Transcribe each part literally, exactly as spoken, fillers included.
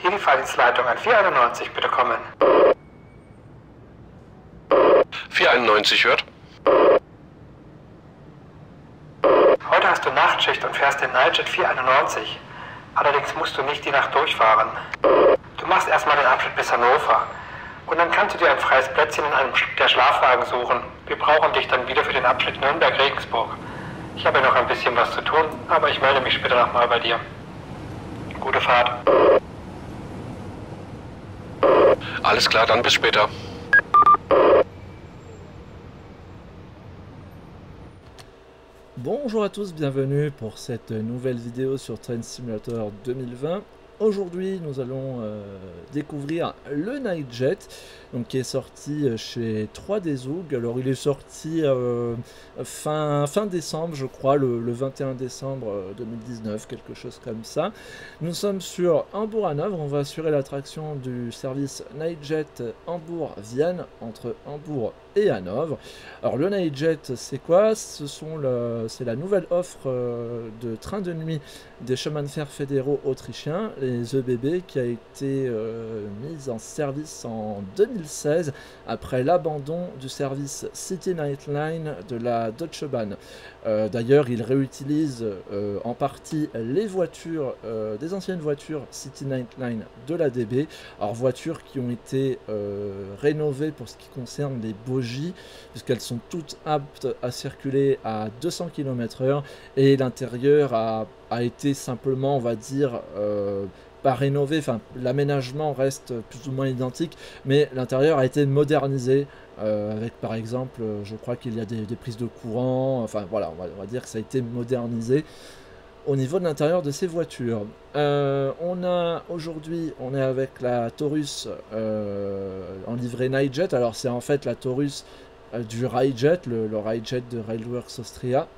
Hier die Fahrdienstleitung an vierhunderteinundneunzig, bitte kommen. vierhunderteinundneunzig hört. Heute hast du Nachtschicht und fährst den Nightjet vierhunderteinundneunzig. Allerdings musst du nicht die Nacht durchfahren. Du machst erstmal den Abschnitt bis Hannover. Und dann kannst du dir ein freies Plätzchen in einem der Schlafwagen suchen. Wir brauchen dich dann wieder für den Abschnitt Nürnberg-Regensburg. Ich habe ja noch ein bisschen was zu tun, aber ich melde mich später nochmal bei dir. Gute Fahrt. Alles klar, dann bis später. Bonjour à tous, bienvenue pour cette nouvelle vidéo sur Train Simulator deux mille vingt. Aujourd'hui, nous allons euh, découvrir le Nightjet, donc qui est sorti chez trois D Zoug. Alors, il est sorti euh, fin, fin décembre, je crois, le, le vingt et un décembre deux mille dix-neuf, quelque chose comme ça. Nous sommes sur Hambourg-Hanovre. On va assurer l'attraction du service Nightjet Hambourg-Vienne entre Hambourg et Hanovre. Alors, le Nightjet, c'est quoi? Ce sont le, c'est la nouvelle offre euh, de train de nuit des chemins de fer fédéraux autrichiens, les E B B, qui a été euh, mise en service en deux mille seize après l'abandon du service City Nightline de la Deutsche Bahn. Euh, D'ailleurs, ils réutilisent euh, en partie les voitures, euh, des anciennes voitures City Nightline de l'A D B, alors voitures qui ont été euh, rénovées pour ce qui concerne les bogies, puisqu'elles sont toutes aptes à circuler à deux cents kilomètres heure, et l'intérieur a, a été simplement, on va dire, euh, pas rénové, enfin l'aménagement reste plus ou moins identique, mais l'intérieur a été modernisé, euh, avec par exemple, je crois qu'il y a des, des prises de courant, enfin voilà, on va, on va dire que ça a été modernisé au niveau de l'intérieur de ces voitures. Euh, on a aujourd'hui, on est avec la Taurus euh, en livrée Nightjet. Alors c'est en fait la Taurus euh, du Railjet, le, le Railjet de Railworks Austria,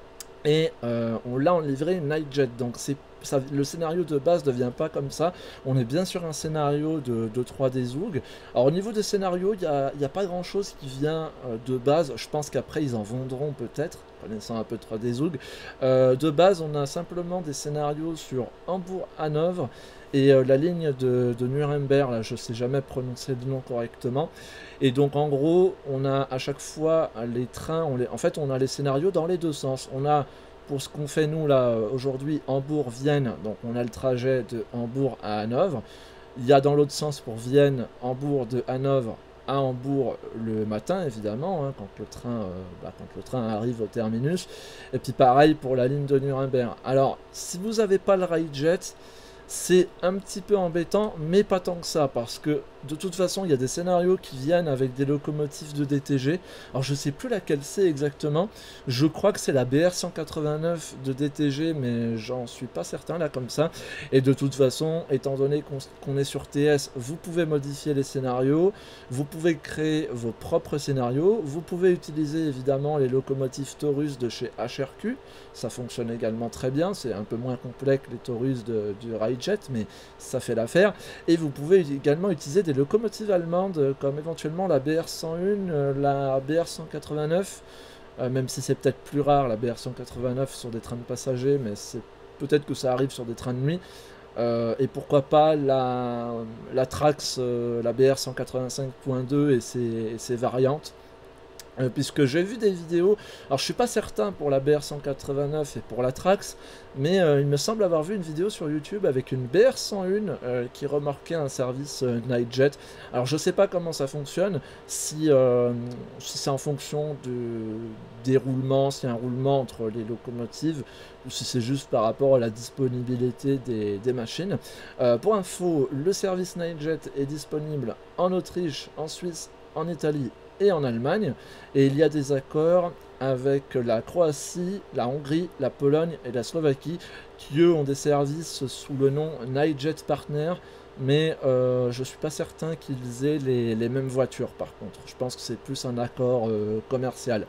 et euh, on l'a en livrée Nightjet. Donc c'est ça, le scénario de base ne vient pas comme ça. On est bien sur un scénario de, de trois D Zoug. Alors au niveau des scénarios, il n'y a, a pas grand chose qui vient euh, de base. Je pense qu'après ils en vendront peut-être, connaissant un peu trois D Zoug. Euh, de base, on a simplement des scénarios sur Hambourg-Hanovre et euh, la ligne de, de Nuremberg. Là, je ne sais jamais prononcer le nom correctement. Et donc en gros, on a à chaque fois les trains. On les, en fait, on a les scénarios dans les deux sens. On a, pour ce qu'on fait nous là aujourd'hui, Hambourg-Vienne, donc on a le trajet de Hambourg à Hanovre. Il y a dans l'autre sens pour Vienne, Hambourg de Hanovre à Hambourg le matin, évidemment, hein, quand, le train, euh, bah, quand le train arrive au terminus. Et puis pareil pour la ligne de Nuremberg. Alors, si vous n'avez pas le Railjet, c'est un petit peu embêtant, mais pas tant que ça, parce que de toute façon, il y a des scénarios qui viennent avec des locomotives de D T G. Alors, je sais plus laquelle c'est exactement. Je crois que c'est la B R cent quatre-vingt-neuf de D T G, mais j'en suis pas certain, là, comme ça. Et de toute façon, étant donné qu'on qu'on est sur T S, vous pouvez modifier les scénarios, vous pouvez créer vos propres scénarios, vous pouvez utiliser, évidemment, les locomotives Taurus de chez H R Q. Ça fonctionne également très bien, c'est un peu moins complet que les Taurus de, du Railjet, mais ça fait l'affaire. Et vous pouvez également utiliser des locomotives allemandes comme éventuellement la B R cent un, euh, la B R cent quatre-vingt-neuf, euh, même si c'est peut-être plus rare la B R cent quatre-vingt-neuf sur des trains de passagers, mais c'est peut-être que ça arrive sur des trains de nuit. Euh, et pourquoi pas la, la Trax, euh, la B R cent quatre-vingt-cinq point deux et ses, et ses variantes. Euh, puisque j'ai vu des vidéos, alors je suis pas certain pour la B R cent quatre-vingt-neuf et pour la Trax, mais euh, il me semble avoir vu une vidéo sur YouTube avec une B R cent un euh, qui remorquait un service euh, Nightjet. Alors je sais pas comment ça fonctionne, si, euh, si c'est en fonction de, des roulements, s'il y a un roulement entre les locomotives, ou si c'est juste par rapport à la disponibilité des, des machines. Euh, pour info, le service Nightjet est disponible en Autriche, en Suisse, en Italie et en Allemagne, et il y a des accords avec la Croatie, la Hongrie, la Pologne et la Slovaquie, qui eux ont des services sous le nom Nightjet Partner, mais euh, je suis pas certain qu'ils aient les, les mêmes voitures par contre. Je pense que c'est plus un accord euh, commercial.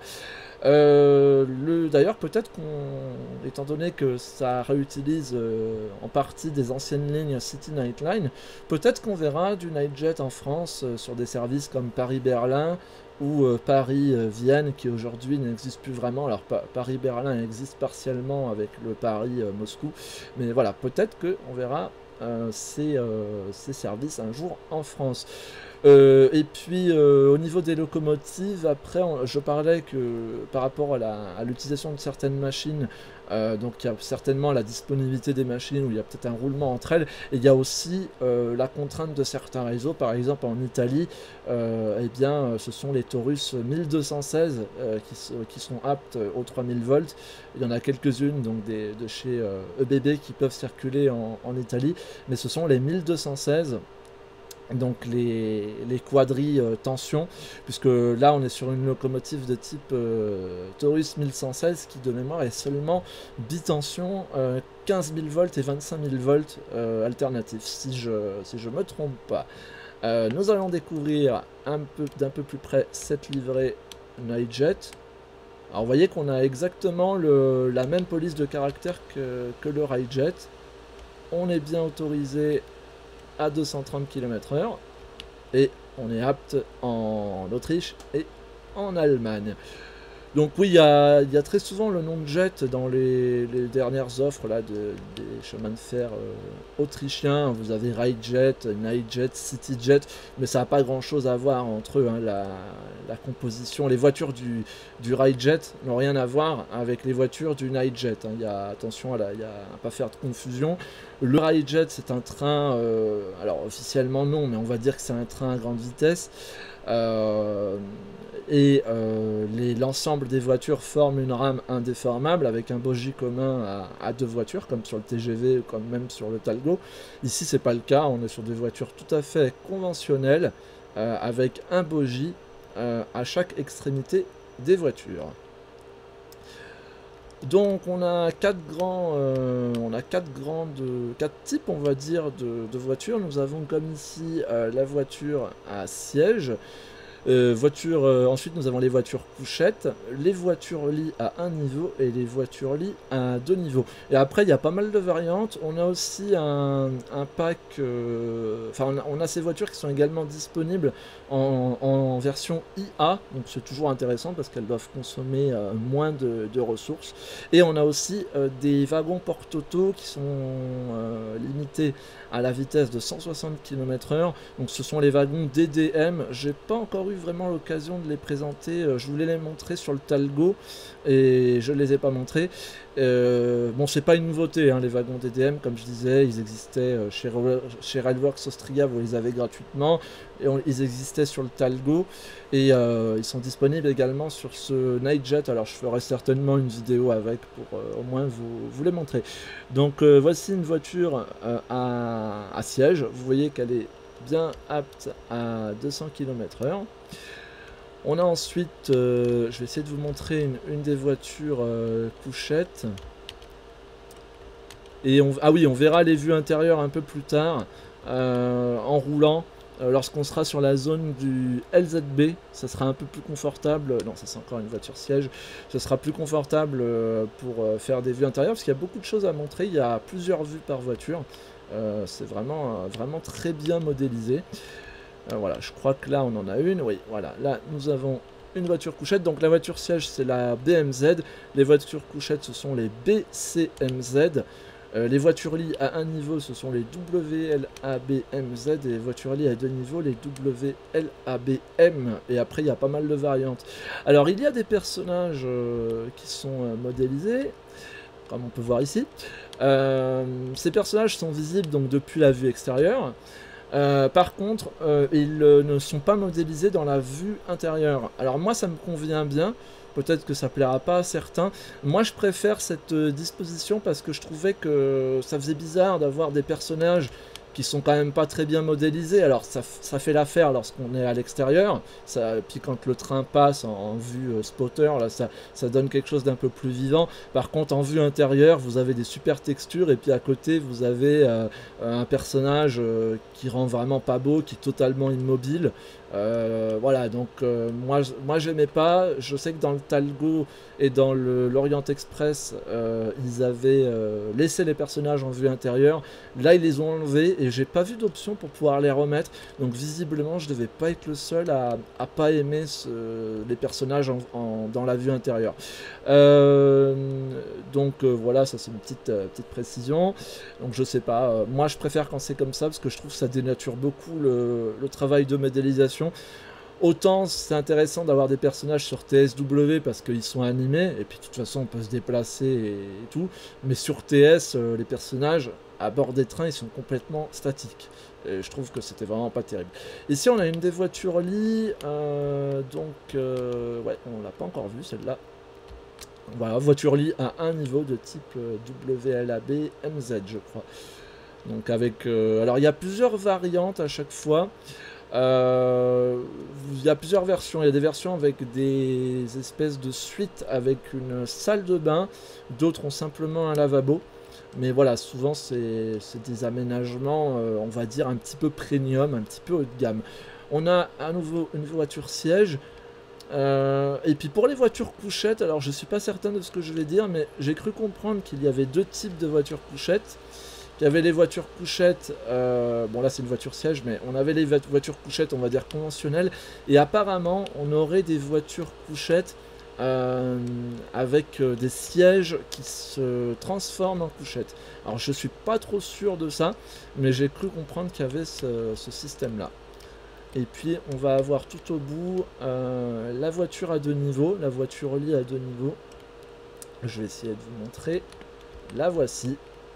Euh, le, D'ailleurs, peut-être qu'on, étant donné que ça réutilise euh, en partie des anciennes lignes City Nightline, peut-être qu'on verra du Nightjet en France euh, sur des services comme Paris-Berlin ou euh, Paris-Vienne, qui aujourd'hui n'existe plus vraiment. Alors pa Paris-Berlin existe partiellement avec le Paris-Moscou, mais voilà, peut-être qu'on verra euh, ces, euh, ces services un jour en France. Euh, et puis euh, au niveau des locomotives, après on, je parlais que par rapport à l'utilisation de certaines machines, euh, donc il y a certainement la disponibilité des machines où il y a peut-être un roulement entre elles, et il y a aussi euh, la contrainte de certains réseaux. Par exemple en Italie, euh, eh bien, ce sont les Taurus mille deux cent seize euh, qui, qui sont aptes aux trois mille volts. Il y en a quelques-unes donc des, de chez euh, E B B qui peuvent circuler en, en Italie, mais ce sont les mille deux cent seize. Donc les, les quadri euh, tension, puisque là on est sur une locomotive de type euh, Taurus mille cent seize qui de mémoire est seulement bitension, euh, quinze mille volts et vingt-cinq mille volts euh, alternatifs, si je si je me trompe pas. Euh, nous allons découvrir un peu d'un peu plus près cette livrée Nightjet. Alors vous voyez qu'on a exactement le, la même police de caractère que, que le Railjet. On est bien autorisé à deux cent trente kilomètres heure et on est apte en Autriche et en Allemagne. Donc oui, il y a, y a très souvent le nom de jet dans les, les dernières offres là, de, des chemins de fer euh, autrichiens. Vous avez Railjet, Nightjet, CityJet, mais ça n'a pas grand chose à voir entre eux. Hein. La, la composition, les voitures du, du Railjet n'ont rien à voir avec les voitures du Nightjet. Hein. Y a, attention à ne pas faire de confusion. Le Railjet, c'est un train, euh, alors officiellement non, mais on va dire que c'est un train à grande vitesse. Euh, et euh, l'ensemble des voitures forment une rame indéformable avec un bogie commun à, à deux voitures, comme sur le T G V ou comme même sur le Talgo. Ici, c'est pas le cas, on est sur des voitures tout à fait conventionnelles euh, avec un bogie euh, à chaque extrémité des voitures. Donc on a quatre grands, euh, on a quatre grandes, quatre types, on va dire, de, de voitures. Nous avons comme ici euh, la voiture à siège. Euh, voiture, euh, ensuite nous avons les voitures couchettes, les voitures lits à un niveau et les voitures lits à deux niveaux. Et après il y a pas mal de variantes. On a aussi un, un pack, euh, enfin on, on a ces voitures qui sont également disponibles en, en version I A, donc c'est toujours intéressant parce qu'elles doivent consommer euh, moins de, de ressources. Et on a aussi euh, des wagons porte-auto qui sont euh, limités à la vitesse de cent soixante kilomètres heure. Donc ce sont les wagons D D M. J'ai pas encore eu vraiment l'occasion de les présenter. Je voulais les montrer sur le Talgo et je les ai pas montrés. Euh, bon, c'est pas une nouveauté, hein, les wagons D D M, comme je disais, ils existaient chez, chez Railworks Austria, vous les avez gratuitement, et on, ils existaient sur le Talgo, et euh, ils sont disponibles également sur ce Nightjet. Alors je ferai certainement une vidéo avec pour euh, au moins vous, vous les montrer. Donc euh, voici une voiture euh, à, à siège, vous voyez qu'elle est bien apte à deux cents kilomètres heure. On a ensuite, euh, je vais essayer de vous montrer une, une des voitures euh, couchettes. Et on, ah oui, on verra les vues intérieures un peu plus tard, euh, en roulant, euh, lorsqu'on sera sur la zone du L Z B. Ça sera un peu plus confortable, non ça c'est encore une voiture siège, ce sera plus confortable euh, pour euh, faire des vues intérieures, parce qu'il y a beaucoup de choses à montrer, il y a plusieurs vues par voiture. Euh, c'est vraiment, euh, vraiment très bien modélisé. Euh, voilà, je crois que là on en a une, oui, voilà, là nous avons une voiture couchette, donc la voiture siège c'est la B M Z, les voitures couchettes ce sont les B C M Z, euh, les voitures lits à un niveau ce sont les W L A B M Z, et les voitures lits à deux niveaux les W L A B M, et après il y a pas mal de variantes. Alors il y a des personnages euh, qui sont euh, modélisés, comme on peut voir ici. Euh, ces personnages sont visibles donc depuis la vue extérieure. Euh, par contre, euh, ils euh, ne sont pas modélisés dans la vue intérieure. Alors moi, ça me convient bien. Peut-être que ça plaira pas à certains. Moi, je préfère cette euh, disposition parce que je trouvais que ça faisait bizarre d'avoir des personnages qui sont quand même pas très bien modélisés. Alors ça, ça fait l'affaire lorsqu'on est à l'extérieur, puis quand le train passe en, en vue euh, spotter, là, ça, ça donne quelque chose d'un peu plus vivant. Par contre en vue intérieure vous avez des super textures, et puis à côté vous avez euh, un personnage euh, qui rend vraiment pas beau, qui est totalement immobile. Euh, voilà, donc euh, moi, moi j'aimais pas. Je sais que dans le Talgo et dans l'Orient Express euh, ils avaient euh, laissé les personnages en vue intérieure. Là ils les ont enlevés, et j'ai pas vu d'option pour pouvoir les remettre. Donc visiblement je devais pas être le seul à, à pas aimer ce, les personnages en, en, dans la vue intérieure. Euh, donc euh, voilà, ça c'est une petite, euh, petite précision. Donc je sais pas, euh, moi je préfère quand c'est comme ça parce que je trouve que ça dénature beaucoup le, le travail de modélisation. Autant c'est intéressant d'avoir des personnages sur T S W parce qu'ils sont animés, et puis de toute façon on peut se déplacer et, et tout, mais sur T S, euh, les personnages à bord des trains ils sont complètement statiques. Et je trouve que c'était vraiment pas terrible. Ici on a une des voitures lits, euh, donc euh, ouais, on l'a pas encore vue celle-là. Voilà, voiture lit à un niveau de type euh, W L A B M Z je crois. Donc avec, euh, alors il y a plusieurs variantes à chaque fois. Euh, il y a plusieurs versions, il y a des versions avec des espèces de suites avec une salle de bain, d'autres ont simplement un lavabo, mais voilà, souvent c'est des aménagements, euh, on va dire un petit peu premium, un petit peu haut de gamme. On a à nouveau une voiture siège, euh, et puis pour les voitures couchettes, alors je suis pas certain de ce que je vais dire, mais j'ai cru comprendre qu'il y avait deux types de voitures couchettes. Il y avait les voitures couchettes, euh, bon là c'est une voiture siège, mais on avait les voitures couchettes, on va dire conventionnelles, et apparemment on aurait des voitures couchettes euh, avec euh, des sièges qui se transforment en couchettes. Alors je suis pas trop sûr de ça, mais j'ai cru comprendre qu'il y avait ce, ce système-là. Et puis on va avoir tout au bout euh, la voiture à deux niveaux, la voiture lit à deux niveaux. Je vais essayer de vous montrer, la voici.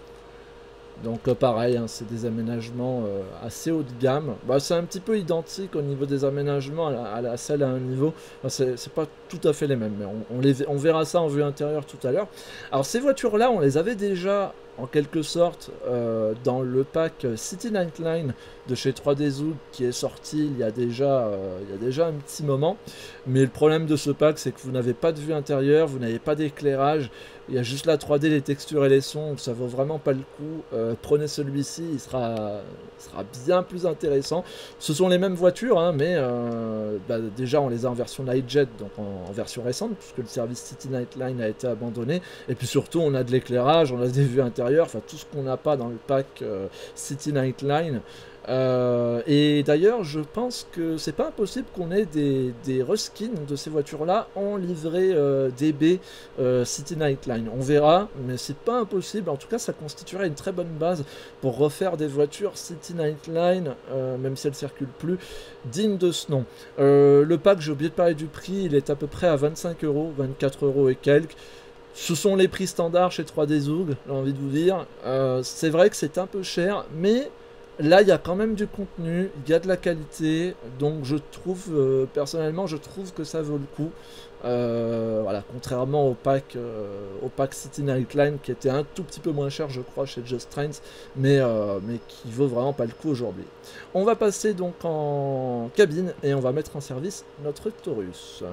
Donc euh, pareil, hein, c'est des aménagements euh, assez haut de gamme. Bah, c'est un petit peu identique au niveau des aménagements à la, à la salle à un niveau. Enfin, c'est pas tout à fait les mêmes, mais on, on, les, on verra ça en vue intérieure tout à l'heure. Alors ces voitures-là, on les avait déjà en quelque sorte euh, dans le pack City Nightline de chez trois D Zoug qui est sorti il y a déjà, euh, il y a déjà un petit moment. Mais le problème de ce pack, c'est que vous n'avez pas de vue intérieure, vous n'avez pas d'éclairage. Il y a juste la trois D, les textures et les sons, donc ça vaut vraiment pas le coup. Euh, prenez celui-ci, il sera, il sera bien plus intéressant. Ce sont les mêmes voitures, hein, mais euh, bah, déjà on les a en version Nightjet, donc en, en version récente, puisque le service City Nightline a été abandonné. Et puis surtout, on a de l'éclairage, on a des vues intérieures, enfin tout ce qu'on n'a pas dans le pack euh, City Nightline. Euh, et d'ailleurs, je pense que c'est pas impossible qu'on ait des, des reskins de ces voitures-là en livrée euh, D B euh, City Nightline. On verra, mais c'est pas impossible. En tout cas, ça constituerait une très bonne base pour refaire des voitures City Nightline, euh, même si elles circulent plus, dignes de ce nom. Euh, le pack, j'ai oublié de parler du prix, il est à peu près à vingt-cinq euros, vingt-quatre euros et quelques. Ce sont les prix standards chez trois D Zoug, j'ai envie de vous dire. Euh, c'est vrai que c'est un peu cher, mais là, il y a quand même du contenu, il y a de la qualité, donc je trouve, euh, personnellement, je trouve que ça vaut le coup. Euh, voilà, contrairement au pack, euh, au pack City Nightline qui était un tout petit peu moins cher, je crois, chez Just Trains, mais, euh, mais qui vaut vraiment pas le coup aujourd'hui. On va passer donc en cabine et on va mettre en service notre Taurus.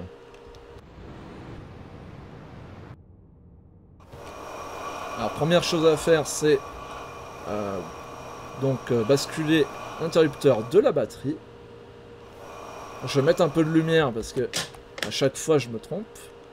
Alors, première chose à faire, c'est euh, donc euh, basculer l'interrupteur de la batterie. Je vais mettre un peu de lumière parce que à chaque fois je me trompe.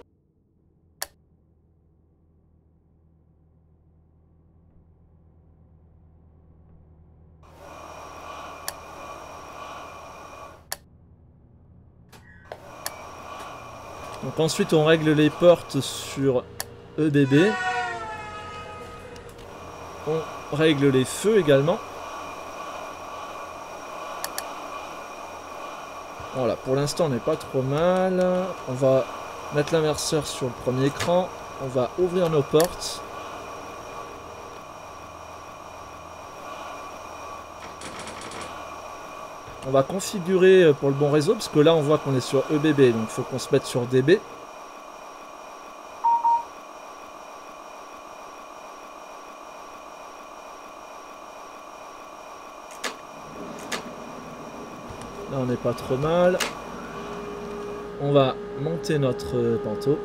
Donc ensuite on règle les portes sur E B B. On règle les feux également. Voilà, pour l'instant on n'est pas trop mal. On va mettre l'inverseur sur le premier écran. On va ouvrir nos portes. On va configurer pour le bon réseau, parce que là on voit qu'on est sur E B B, donc il faut qu'on se mette sur D B. Là on n'est pas trop mal. On va monter notre panto.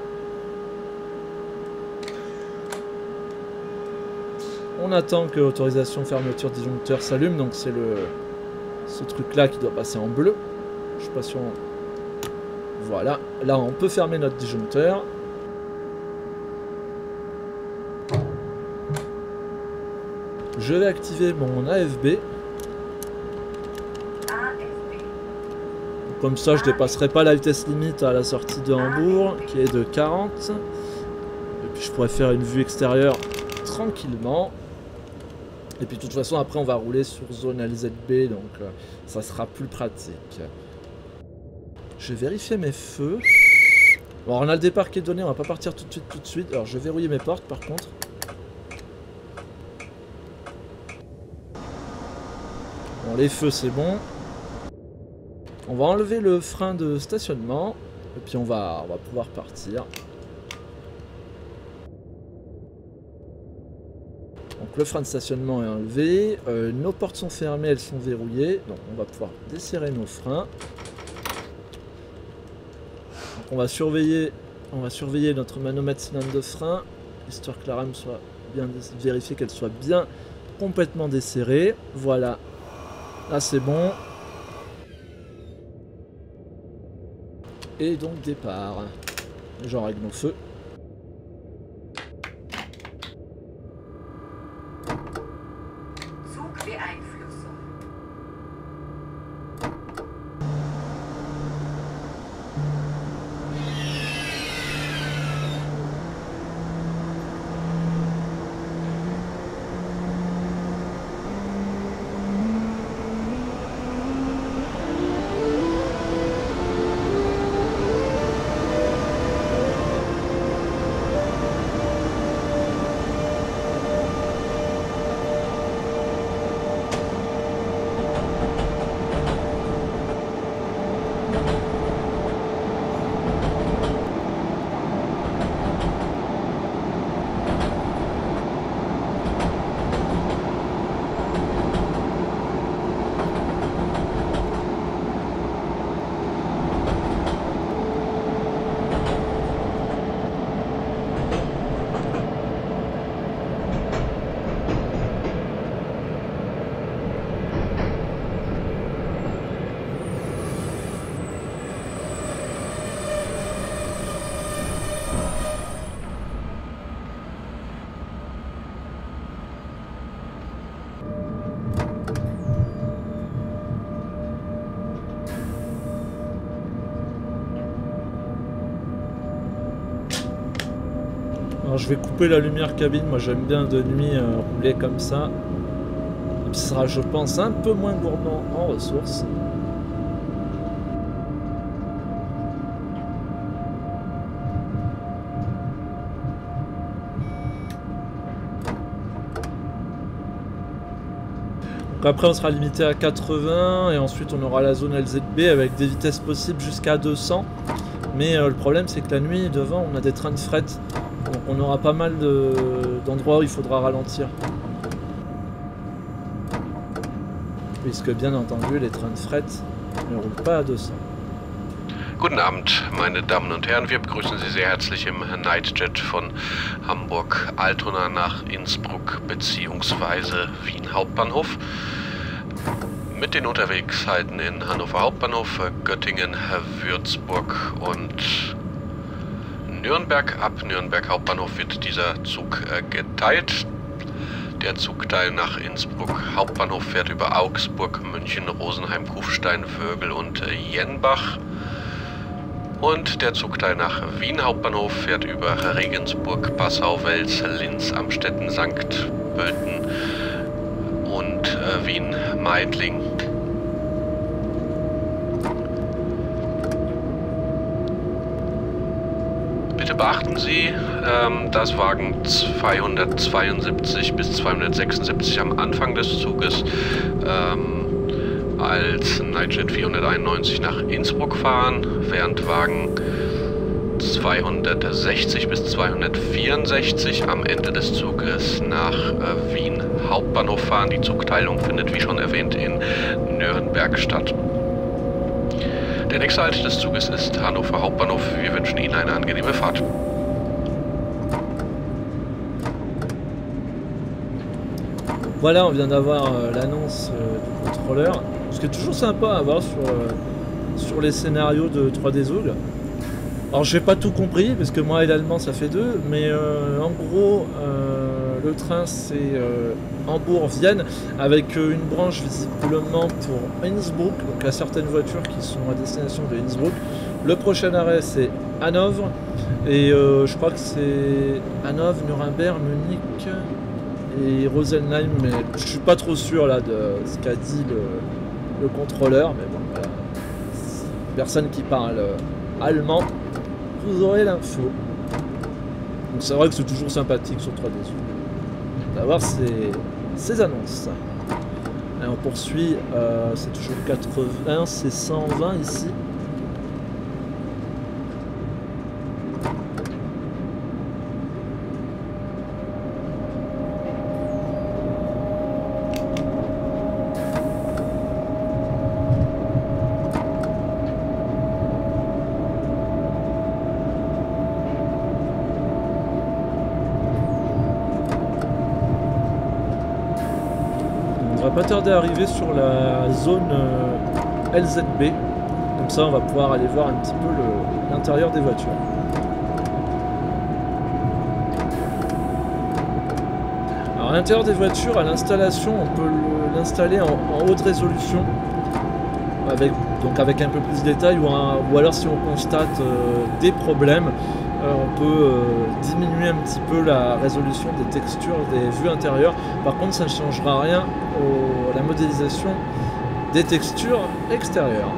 On attend que l'autorisation fermeture disjoncteur s'allume, donc c'est le ce truc là qui doit passer en bleu. Je sais pas si on... Voilà, là on peut fermer notre disjoncteur. je vais activer mon A F B. Comme ça, je dépasserai pas la vitesse limite à la sortie de Hambourg, qui est de quarante. Et puis je pourrais faire une vue extérieure tranquillement. Et puis de toute façon, après, on va rouler sur zone L Z B, donc euh, ça sera plus pratique. Je vais vérifier mes feux. Bon, on a le départ qui est donné, on va pas partir tout de suite, tout de suite. Alors, je vais verrouiller mes portes, par contre. Bon, les feux, c'est bon. On va enlever le frein de stationnement. Et puis, on va, on va pouvoir partir. Donc, le frein de stationnement est enlevé. Euh, nos portes sont fermées, elles sont verrouillées. Donc, on va pouvoir desserrer nos freins. Donc, on va surveiller, on va surveiller notre manomètre cylindre de frein, histoire que la rame soit bien vérifiée, qu'elle soit bien complètement desserrée. Voilà. Là, c'est bon. Et donc départ. J'en règle nos feux. Alors je vais couper la lumière cabine, moi j'aime bien de nuit euh, rouler comme ça. Et puis ce sera, je pense, un peu moins gourmand en ressources. Donc après on sera limité à quatre-vingts et ensuite on aura la zone L Z B avec des vitesses possibles jusqu'à deux cents. Mais euh, le problème c'est que la nuit devant on a des trains de fret. Donc on aura pas mal d'endroits où il faudra ralentir. Puisque bien entendu les trains de fret ne roulent pas à deux cents. Guten Abend, meine Damen und Herren. Wir begrüßen Sie sehr herzlich im Nightjet von Hamburg-Altona nach Innsbruck bzw. Wien Hauptbahnhof. Mit den Unterwegszeiten in Hannover Hauptbahnhof, Göttingen, Würzburg und Nürnberg. Ab Nürnberg Hauptbahnhof wird dieser Zug äh, geteilt. Der Zugteil nach Innsbruck Hauptbahnhof fährt über Augsburg, München, Rosenheim, Kufstein, Vögel und äh, Jenbach. Und der Zugteil nach Wien Hauptbahnhof fährt über Regensburg, Passau, Wels, Linz, Amstetten, Sankt Pölten und äh, Wien-Meidling. Bitte beachten Sie, ähm, dass Wagen zweihundertzweiundsiebzig bis zweihundertsechsundsiebzig am Anfang des Zuges ähm, als Nightjet vierhunderteinundneunzig nach Innsbruck fahren, während Wagen zweihundertsechzig bis zweihundertvierundsechzig am Ende des Zuges nach äh, Wien Hauptbahnhof fahren. Die Zugteilung findet, wie schon erwähnt, in Nürnberg statt. Der nächste Halt des Zuges ist Hannover Hauptbahnhof. Wir wünschen Ihnen eine angenehme Fahrt. Voilà, on vient d'avoir euh, l'annonce euh, du contrôleur. Ce qui est toujours sympa à voir sur, euh, sur les scénarios de trois D Zoug. Alors j'ai pas tout compris, parce que moi et l'allemand ça fait deux, mais euh, en gros, euh, le train c'est euh, Hambourg-Vienne, avec euh, une branche visiblement pour Innsbruck, donc à certaines voitures qui sont à destination de Innsbruck. Le prochain arrêt c'est Hanovre, et euh, je crois que c'est Hanovre, Nuremberg, Munich et Rosenheim, mais je suis pas trop sûr là de ce qu'a dit le, le contrôleur, mais bon, voilà. Personne qui parle allemand, vous aurez l'info. Donc c'est vrai que c'est toujours sympathique sur trois D S U d'avoir ces, ces annonces. Et on poursuit, euh, c'est toujours quatre-vingts, c'est cent vingt ici. Pas tarder à arriver sur la zone euh, L Z B, donc ça on va pouvoir aller voir un petit peu l'intérieur des voitures. Alors à l'intérieur des voitures, à l'installation, on peut l'installer en, en haute résolution, avec, donc avec un peu plus de détails, ou, un, ou alors si on constate euh, des problèmes, euh, on peut euh, diminuer un petit peu la résolution des textures des vues intérieures. Par contre, ça ne changera rien au, à la modélisation des textures extérieures.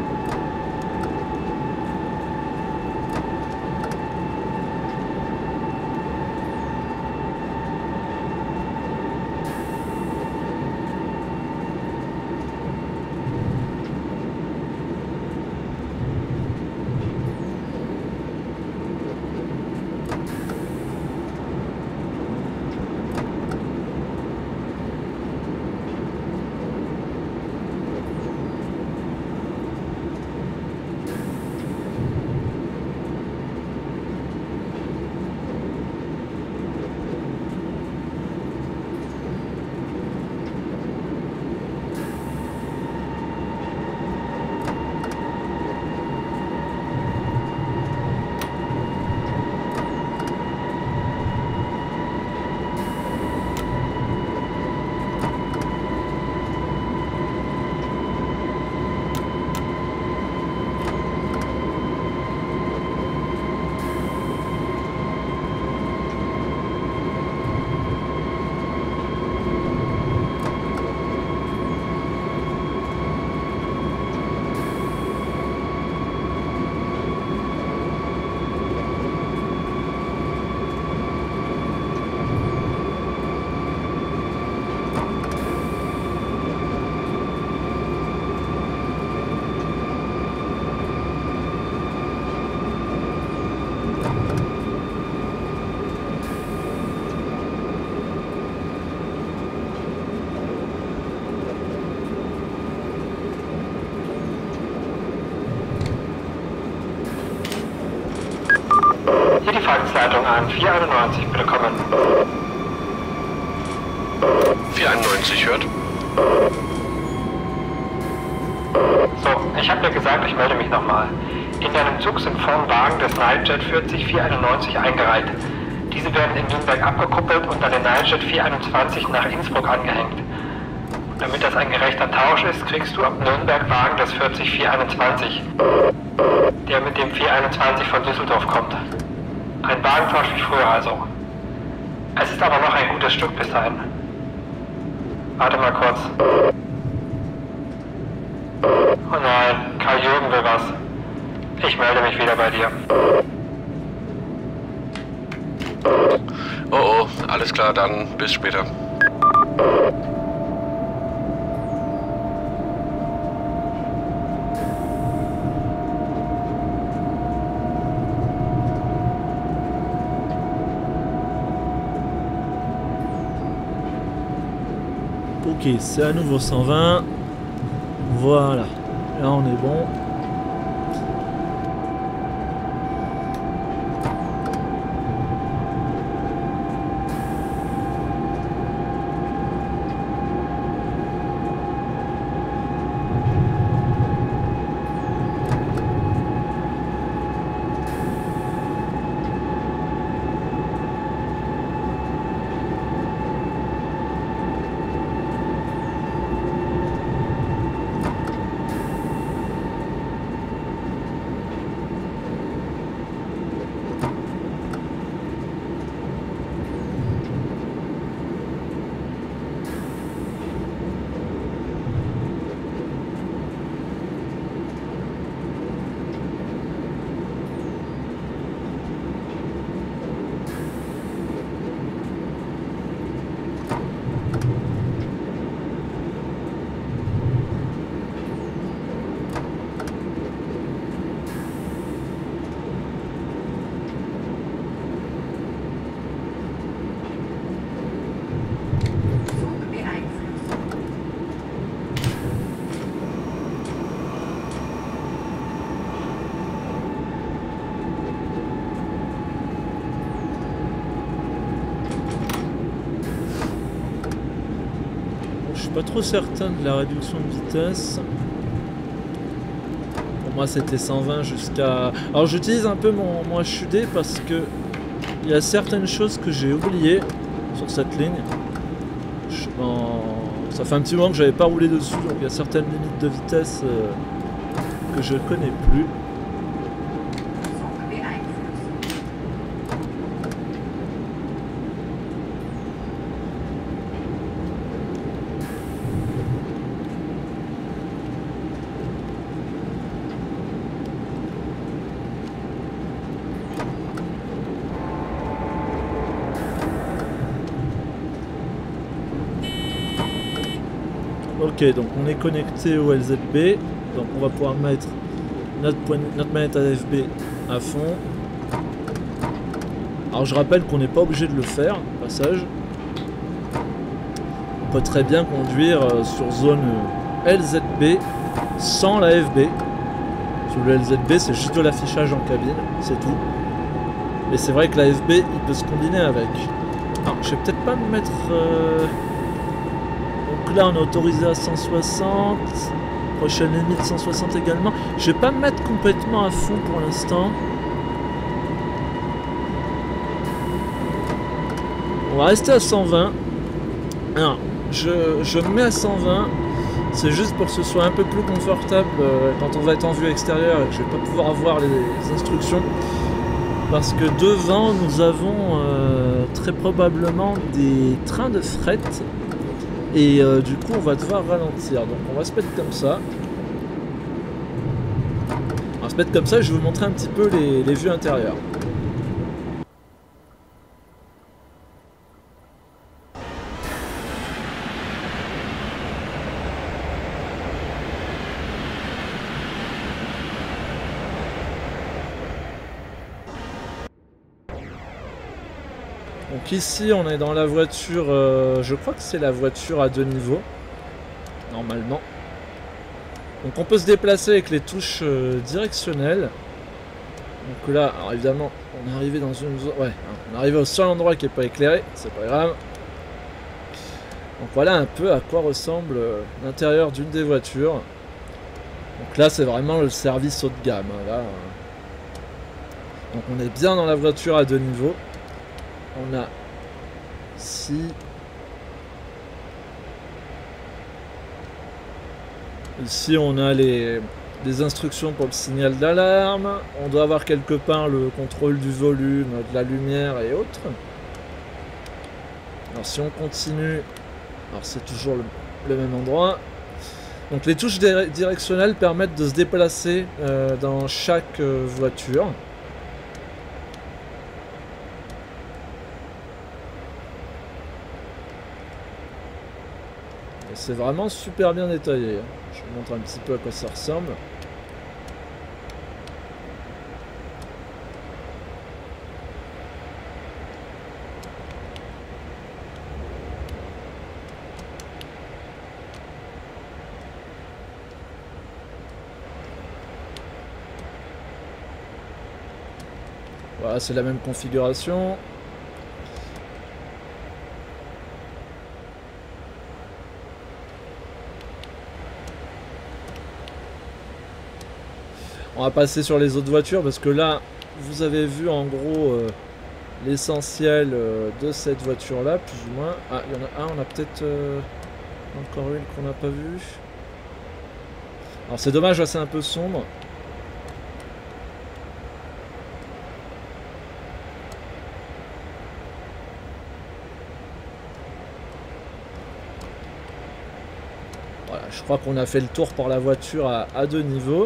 Hier die Fahrdienstleitung an vier einundneunzig, bitte kommen. vier einundneunzig hört. So, ich habe dir gesagt, ich melde mich nochmal. In deinem Zug sind vorn Wagen des Nightjet vierzig vier einundneunzig eingereiht. Diese werden in Nürnberg abgekuppelt und an den Nightjet vier einundzwanzig nach Innsbruck angehängt. Und damit das ein gerechter Tausch ist, kriegst du ab Nürnberg Wagen des vierzig vier einundzwanzig, der mit dem vier einundzwanzig von Düsseldorf kommt. Ein Wagentausch wie früher also. Es ist aber noch ein gutes Stück bis dahin. Warte mal kurz. Oh nein, Karl Jürgen will was. Ich melde mich wieder bei dir. Oh oh, alles klar, dann bis später. Ok, c'est à nouveau cent vingt. Voilà, là on est bon. suis pas trop certain de la réduction de vitesse. Pour moi c'était cent vingt jusqu'à... Alors j'utilise un peu mon, mon H U D parce que il y a certaines choses que j'ai oubliées sur cette ligne. Je, en... Ça fait un petit moment que j'avais pas roulé dessus, donc il y a certaines limites de vitesse euh, que je connais plus. Ok, donc on est connecté au L Z B, donc on va pouvoir mettre notre, notre manette A F B à fond. Alors je rappelle qu'on n'est pas obligé de le faire, au passage. On peut très bien conduire sur zone L Z B sans la F B. Sur le L Z B c'est juste de l'affichage en cabine, c'est tout. Mais c'est vrai que la F B il peut se combiner avec. Alors je vais peut-être pas me mettre... Euh... Donc là on est autorisé à cent soixante, prochaine limite cent soixante également. Je vais pas me mettre complètement à fond pour l'instant. On va rester à cent vingt. Alors je, je me mets à cent vingt, c'est juste pour que ce soit un peu plus confortable euh, quand on va être en vue extérieure et que je vais pas pouvoir avoir les, les instructions. Parce que devant nous avons euh, très probablement des trains de fret. Et euh, du coup on va devoir ralentir, donc on va se mettre comme ça. On va se mettre comme ça, je vais vous montrer un petit peu les, les vues intérieures. Donc ici on est dans la voiture, euh, je crois que c'est la voiture à deux niveaux, normalement. Donc on peut se déplacer avec les touches euh, directionnelles. Donc là, alors évidemment, on est arrivé dans une zone, ouais, on est arrivé au seul endroit qui n'est pas éclairé, c'est pas grave. Donc voilà un peu à quoi ressemble euh, l'intérieur d'une des voitures. Donc là c'est vraiment le service haut de gamme, hein, là. Donc on est bien dans la voiture à deux niveaux. On a ici, ici on a les, les instructions pour le signal d'alarme. On doit avoir quelque part le contrôle du volume, de la lumière et autres. Alors si on continue, alors c'est toujours le, le même endroit. Donc les touches directionnelles permettent de se déplacer euh, dans chaque euh, voiture. C'est vraiment super bien détaillé. Je vous montre un petit peu à quoi ça ressemble. Voilà, c'est la même configuration. On va passer sur les autres voitures parce que là, vous avez vu en gros euh, l'essentiel euh, de cette voiture là, plus ou moins. Ah, il y en a un, on a peut-être euh, encore une qu'on n'a pas vue. Alors c'est dommage, là c'est un peu sombre. Voilà, je crois qu'on a fait le tour pour la voiture à, à deux niveaux.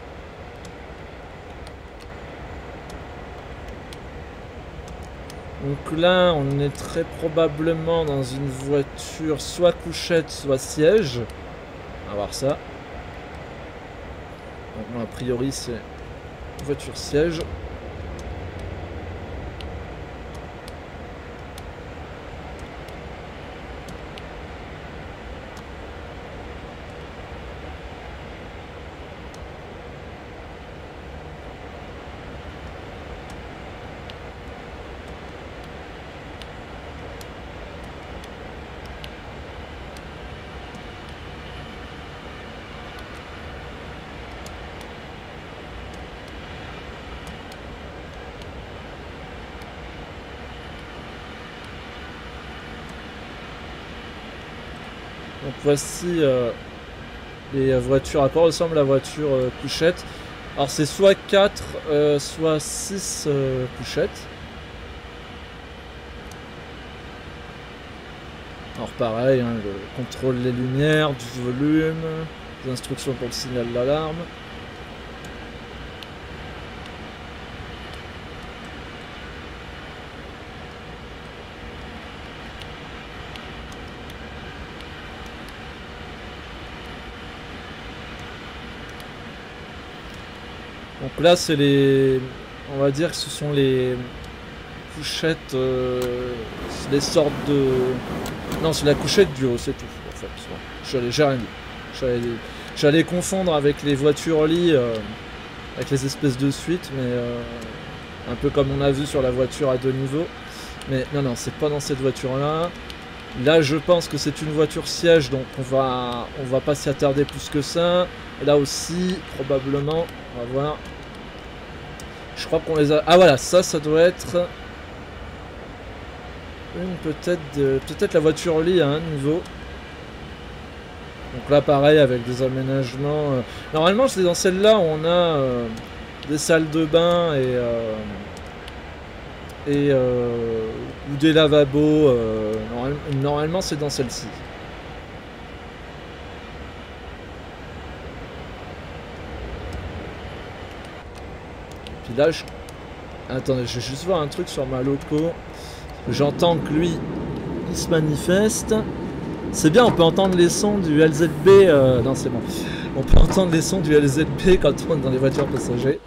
Donc là, on est très probablement dans une voiture soit couchette, soit siège. On va voir ça. Donc, bon, a priori, c'est voiture siège. voici euh, les voitures, à quoi ressemble la voiture euh, couchette. Alors c'est soit quatre, euh, soit six euh, couchettes. Alors pareil, hein, le contrôle des lumières, du volume, des instructions pour le signal d'alarme. Donc là c'est les... on va dire que ce sont les couchettes, euh, des sortes de... Non, c'est la couchette du haut, c'est tout, en fait. J'ai rien dit. J'allais confondre avec les voitures lits, euh, avec les espèces de suites, mais euh, un peu comme on a vu sur la voiture à deux niveaux. Mais non, non, c'est pas dans cette voiture-là. Là, je pense que c'est une voiture siège, donc on va, on va pas s'y attarder plus que ça. Là aussi, probablement, on va voir. Je crois qu'on les a... Ah voilà, ça, ça doit être... Une peut-être de... peut-être la voiture lit à un niveau. Donc là pareil avec des aménagements. Euh... Normalement c'est dans celle-là où on a euh, des salles de bain et euh... et euh... ou des lavabos. Euh... Normal... Normalement c'est dans celle-ci. Puis là je... Attendez, je vais juste voir un truc sur ma loco. J'entends que lui, il se manifeste. C'est bien, on peut entendre les sons du L Z B. Euh, non, c'est bon. On peut entendre les sons du L Z B quand on est dans les voitures passagers.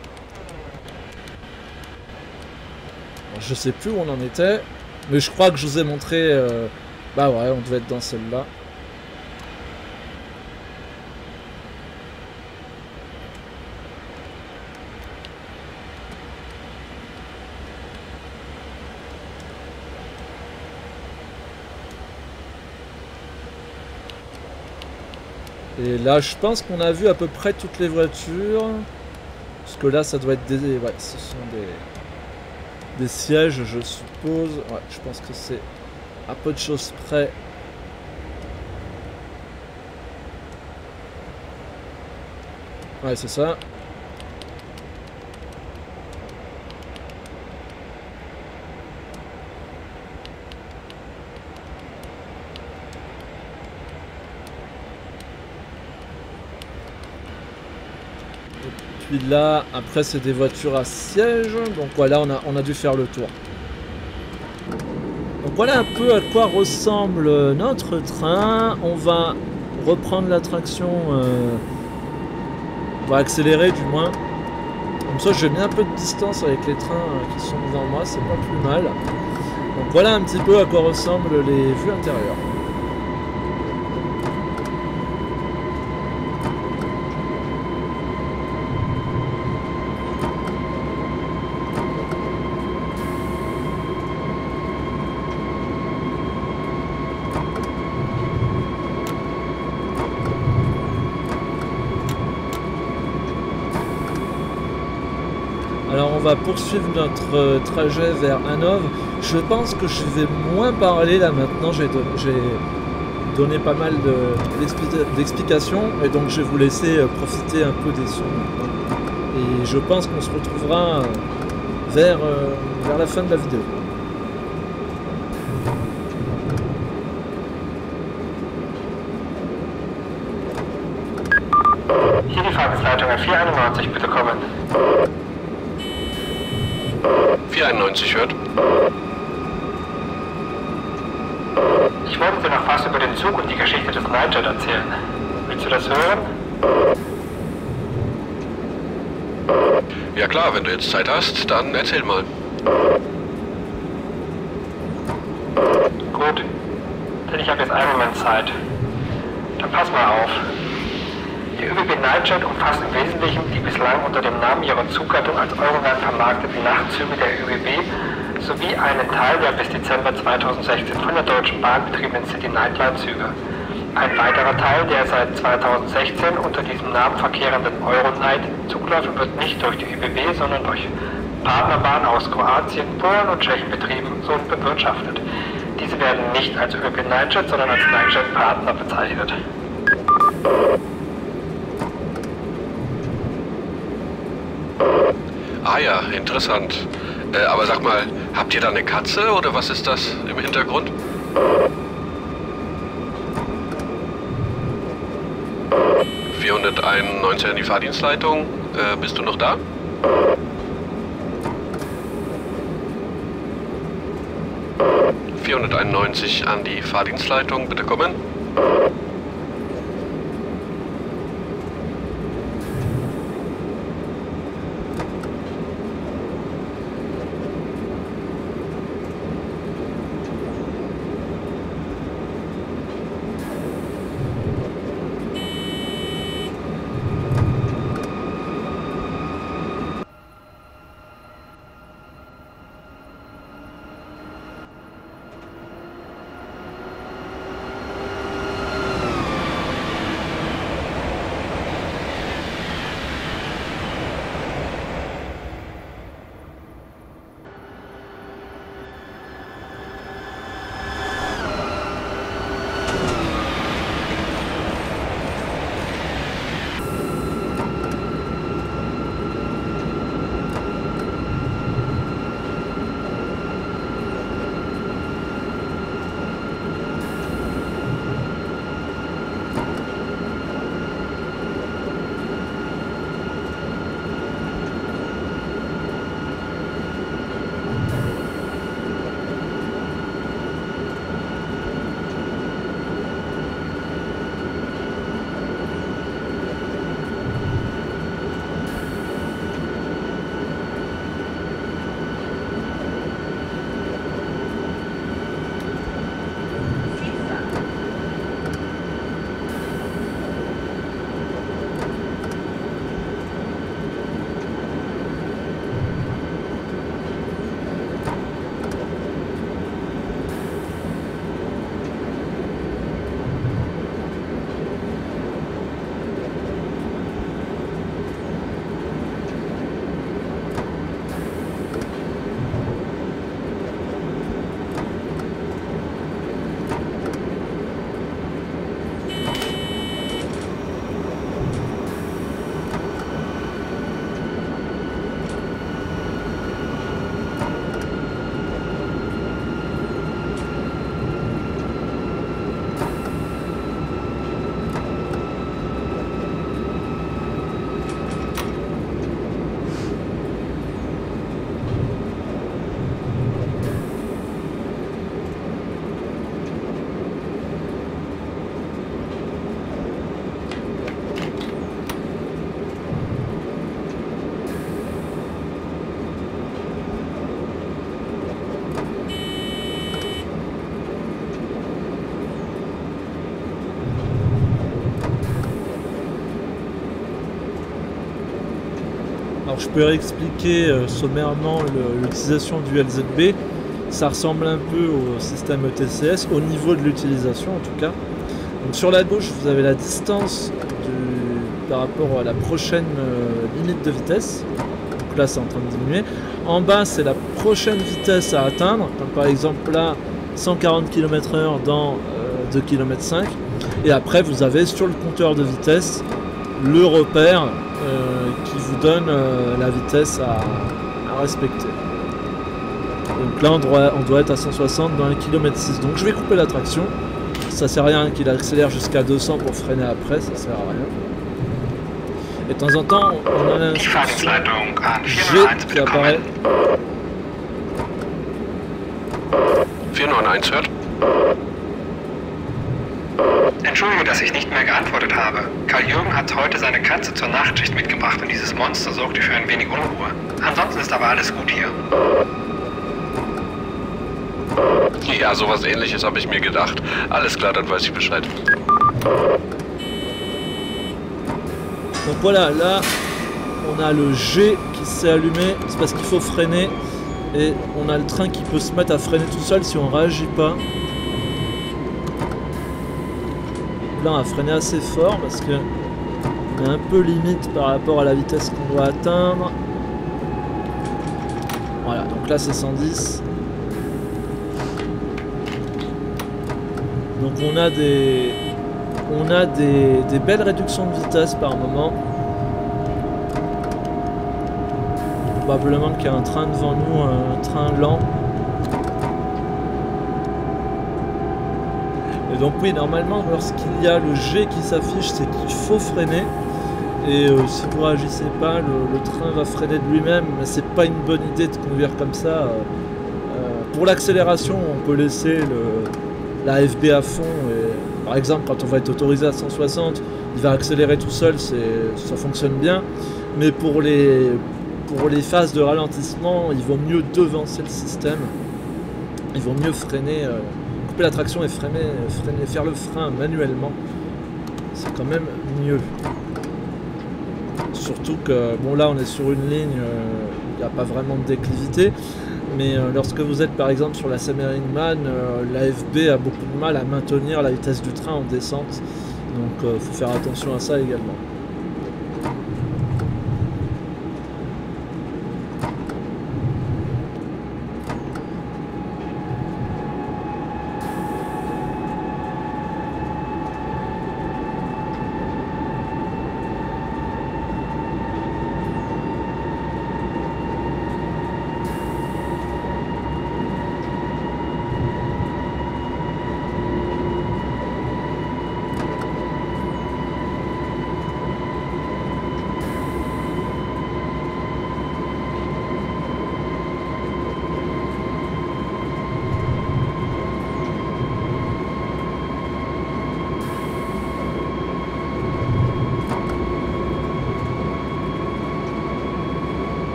Alors, je sais plus où on en était, mais je crois que je vous ai montré. Euh... Bah ouais, on devait être dans celle-là. Et là, je pense qu'on a vu à peu près toutes les voitures. Parce que là, ça doit être des... Ouais, ce sont des... Des sièges, je suppose. Ouais, je pense que c'est à peu de choses près. Ouais, c'est ça. Puis là, après c'est des voitures à siège, donc voilà, on a, on a dû faire le tour. Donc voilà un peu à quoi ressemble notre train. On va reprendre la traction, euh, on va accélérer du moins. Comme ça j'ai mis un peu de distance avec les trains qui sont devant moi, c'est pas plus mal. Donc voilà un petit peu à quoi ressemblent les vues intérieures. Alors on va poursuivre notre trajet vers Hanovre. Je pense que je vais moins parler là maintenant, j'ai don donné pas mal d'explications et donc je vais vous laisser profiter un peu des sons. Et je pense qu'on se retrouvera vers, euh, vers la fin de la vidéo. Hier die Fahrgastleitung vier einundneunzig, bitte kommen. vier einundneunzig hört. Ich wollte dir noch was über den Zug und die Geschichte des Nightjet erzählen. Willst du das hören? Ja klar, wenn du jetzt Zeit hast, dann erzähl mal. Gut, denn ich habe jetzt einen Moment Zeit. Dann pass mal auf. Die ÖBB Nightjet umfasst im Wesentlichen die bislang unter dem Namen ihrer Zuggattung als Euroline vermarkteten Nachtzüge der ÖBB sowie einen Teil der bis Dezember zweitausendsechzehn von der Deutschen Bahn betriebenen City Nightline Züge. Ein weiterer Teil der seit zweitausendsechzehn unter diesem Namen verkehrenden Euronight Zugläufe wird nicht durch die ÖBB, sondern durch Partnerbahnen aus Kroatien, Polen und Tschechien betrieben und bewirtschaftet. Diese werden nicht als European Nightjet, sondern als Nightjet Partner bezeichnet. Ah ja, interessant. Äh, aber sag mal, habt ihr da eine Katze oder was ist das im Hintergrund? vierhunderteinundneunzig an die Fahrdienstleitung. Äh, bist du noch da? vierhunderteinundneunzig an die Fahrdienstleitung, bitte kommen. Alors je peux expliquer euh, sommairement l'utilisation du L Z B. Ça ressemble un peu au système E T C S, au niveau de l'utilisation en tout cas. Donc sur la gauche, vous avez la distance du, par rapport à la prochaine euh, limite de vitesse. Donc là, c'est en train de diminuer. En bas, c'est la prochaine vitesse à atteindre. Donc par exemple là, cent quarante kilomètres heure dans euh, deux virgule cinq kilomètres. Et après, vous avez sur le compteur de vitesse le repère euh, qui vous donne euh, la vitesse à, à respecter. Donc là, on doit, on doit être à cent soixante dans un kilomètre six. Donc je vais couper la traction. Ça sert à rien qu'il accélère jusqu'à deux cents pour freiner après, ça sert à rien. Et de temps en temps, on a l'instruction G qui apparaît. vierhundertneunundneunzig hört. Entschuldige, dass ich nicht mehr geantwortet habe. Karl-Jürgen hat heute seine Katze zur Nachtschicht mitgebracht und dieses Monster sorgte für ein wenig Unruhe. Ansonsten ist aber alles gut hier. Ja, sowas Ähnliches habe ich mir gedacht. Alles klar, dann weiß ich Bescheid. Donc voilà, là, on a le G qui s'est allumé. C'est parce qu'il faut freiner. Et on a le train qui peut se mettre à freiner tout seul si on ne réagit pas. Là, on a freiné assez fort parce que on est un peu limite par rapport à la vitesse qu'on doit atteindre. Voilà, donc là c'est cent dix. Donc on a des, on a des, des belles réductions de vitesse par moment. Probablement qu'il y a un train devant nous, un train lent. Et donc oui, normalement, lorsqu'il y a le G qui s'affiche, c'est qu'il faut freiner. Et euh, si vous ne réagissez pas, le, le train va freiner de lui-même. Mais c'est pas une bonne idée de conduire comme ça. Euh, pour l'accélération, on peut laisser le, la F B à fond. Et, par exemple, quand on va être autorisé à cent soixante, il va accélérer tout seul, ça fonctionne bien. Mais pour les, pour les phases de ralentissement, il vaut mieux devancer le système. Il vaut mieux freiner, euh, couper la traction et freiner, freiner, faire le frein manuellement. C'est quand même mieux. Surtout que, bon là on est sur une ligne, il euh, n'y a pas vraiment de déclivité, mais euh, lorsque vous êtes par exemple sur la Semmeringbahn, euh, la F B a beaucoup de mal à maintenir la vitesse du train en descente, donc il euh, faut faire attention à ça également.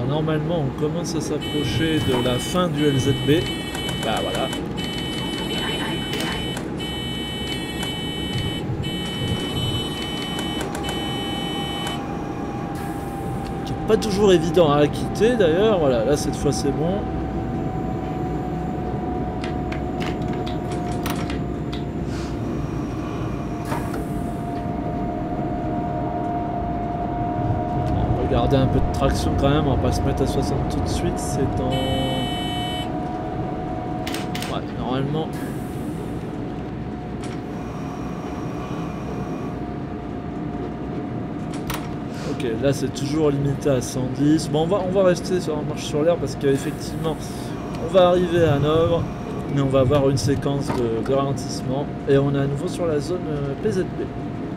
Alors normalement on commence à s'approcher de la fin du L Z B. Bah voilà. Qui est pas toujours évident à quitter d'ailleurs. Voilà, là cette fois c'est bon. Garder un peu de traction quand même, on va pas se mettre à soixante tout de suite, c'est en... Ouais, normalement... Ok, là c'est toujours limité à cent dix. Bon, on va, on va rester sur la marche sur l'air parce qu'effectivement, on va arriver à Hanovre, mais on va avoir une séquence de, de ralentissement, et on est à nouveau sur la zone P Z B.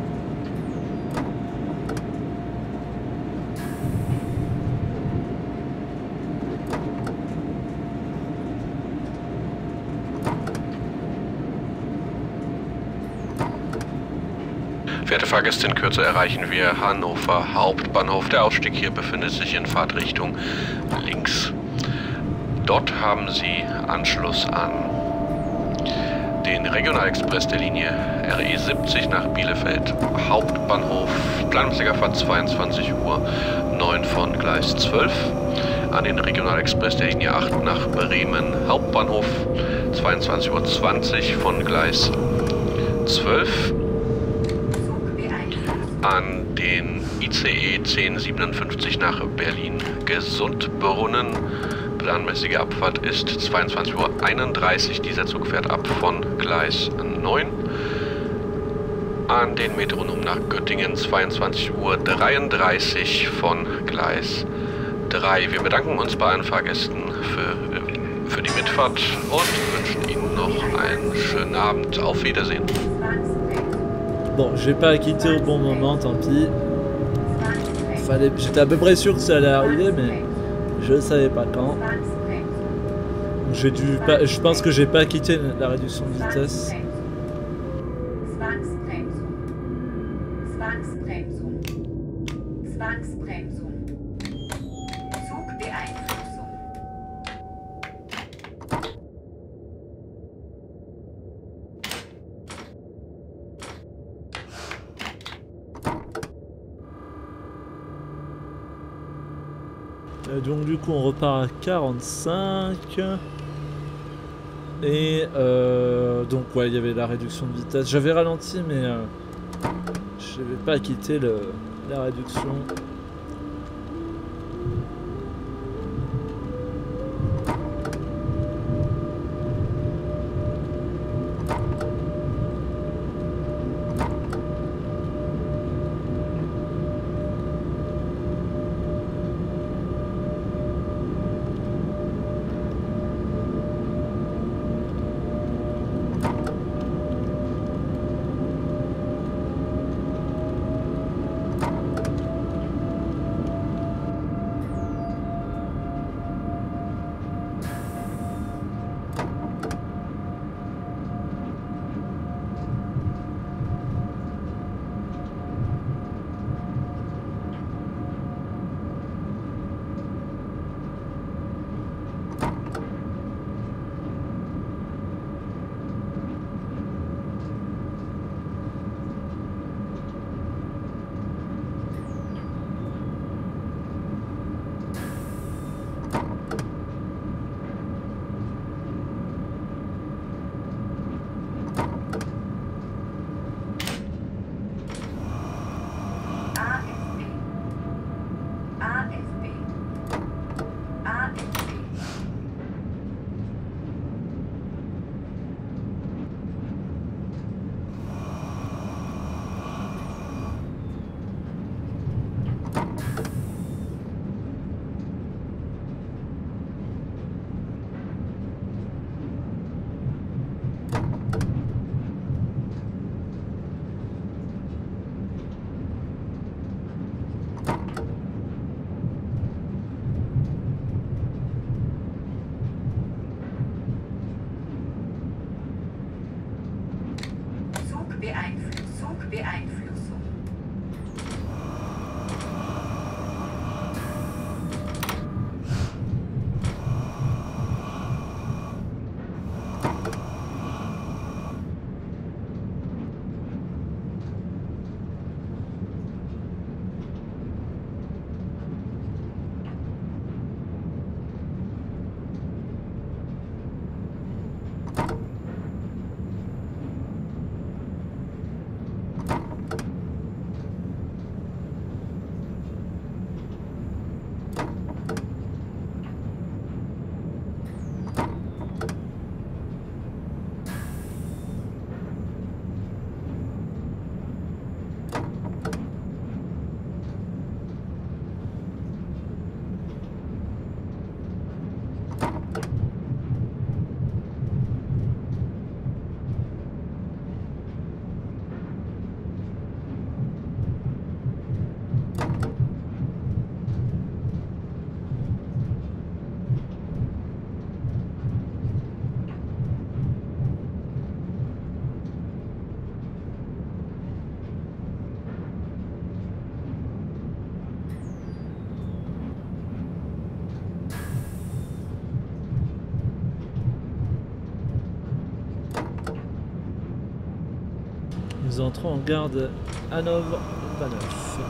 Verehrte Fahrgäste, in Kürze erreichen wir Hannover Hauptbahnhof. Der Ausstieg hier befindet sich in Fahrtrichtung links. Dort haben Sie Anschluss an den Regionalexpress der Linie R E siebzig nach Bielefeld Hauptbahnhof. Planmäßiger Fahrt zweiundzwanzig Uhr neun von Gleis zwölf. An den Regionalexpress der Linie acht nach Bremen Hauptbahnhof. zweiundzwanzig Uhr zwanzig von Gleis zwölf. An den I C E zehn siebenundfünfzig nach Berlin-Gesundbrunnen. Planmäßige Abfahrt ist zweiundzwanzig Uhr einunddreißig. Dieser Zug fährt ab von Gleis neun. An den Metronom nach Göttingen zweiundzwanzig Uhr dreiunddreißig von Gleis drei. Wir bedanken uns bei allen Fahrgästen für, für die Mitfahrt und wünschen Ihnen noch einen schönen Abend. Auf Wiedersehen. Bon, j'ai pas quitté au bon moment, tant pis. Fallait... J'étais à peu près sûr que ça allait arriver, mais je ne savais pas quand. J'ai dû pas... Je pense que j'ai pas quitté la réduction de vitesse. Donc du coup on repart à quarante-cinq et euh, donc ouais il y avait la réduction de vitesse, j'avais ralenti mais euh, je n'avais pas quitté le, la réduction. nous entrons en gare de Hanovre-Bahnhof.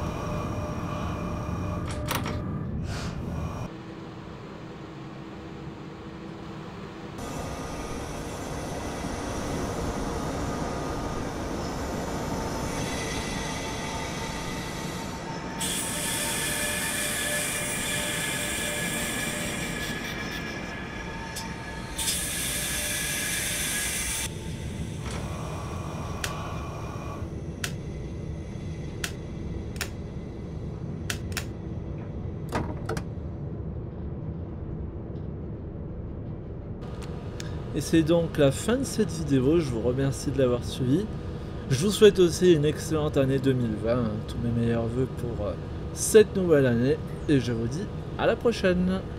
Et c'est donc la fin de cette vidéo, je vous remercie de l'avoir suivi. Je vous souhaite aussi une excellente année deux mille vingt, hein, tous mes meilleurs voeux pour euh, cette nouvelle année, et je vous dis à la prochaine.